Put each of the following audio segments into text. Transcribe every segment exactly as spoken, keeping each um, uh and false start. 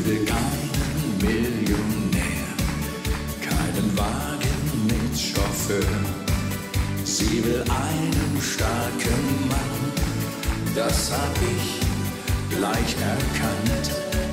will keinen Millionär, keinen Wagen mit Chauffeur. Sie will einen starken Mann, das hab ich gleich erkannt.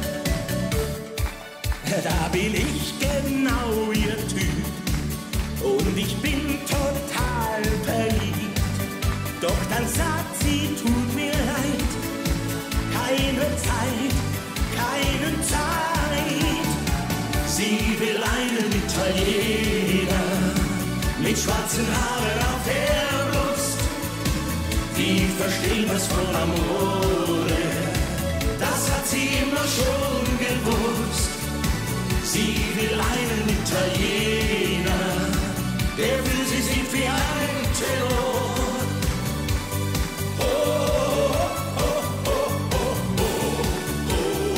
Da bin ich genau ihr Typ und ich bin total verliebt. Doch dann sagt sie, tut mir leid, keine Zeit, keine Zeit. Sie will einen Italiener mit schwarzen Haaren auf der Brust. Die verstehen was von Amore, das hat sie immer schon gewusst. Sie will einen Italiener, der für sie singt wie ein Tenor. Oh, oh, oh, oh, oh, oh, oh,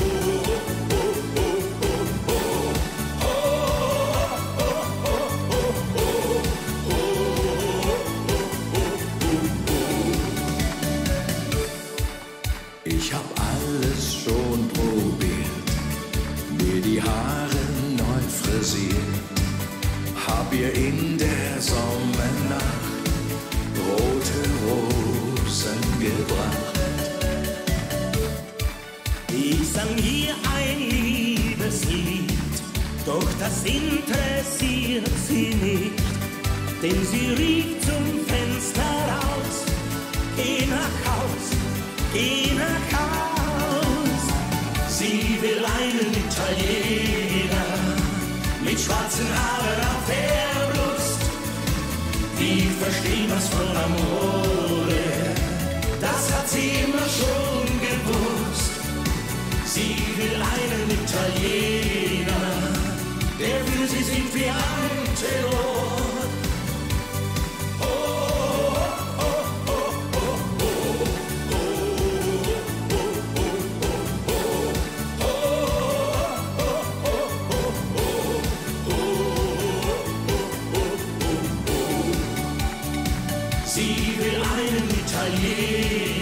oh. Ich hab alles schon probiert, mir die Haare neu frisiert, hab ihr in der Sommernacht rote Rosen gebracht. Ich sang ihr ein Liebeslied, doch das interessiert sie nicht, denn sie rief zum Fenster raus, geh nach Haus, geh nach Haus. Sie will einen Italiener mit schwarzen Haaren auf der Brust. Die verstehen was von Amore, das hat sie immer schon gewusst. Sie will einen Italiener, der für sie singt wie ein Tenor. Sie will einen Italiener,